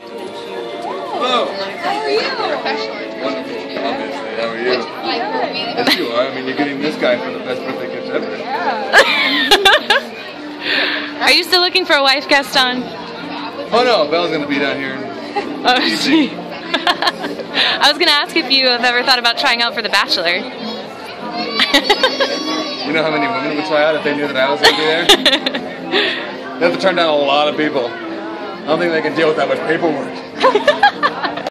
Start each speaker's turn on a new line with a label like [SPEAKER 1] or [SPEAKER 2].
[SPEAKER 1] Hello. How are you? Wonderful. Obviously. How are you? Yes, you are. I mean, you're getting this guy for the best birthday gift ever.
[SPEAKER 2] Yeah. Are you still looking for a wife, Gaston?
[SPEAKER 1] Oh no, Bella's gonna be down here.
[SPEAKER 2] Oh, gee. I was gonna ask if you have ever thought about trying out for The Bachelor.
[SPEAKER 1] You know how many women would try out if they knew that I was gonna be there? They have to turn down a lot of people. I don't think they can deal with that much paperwork.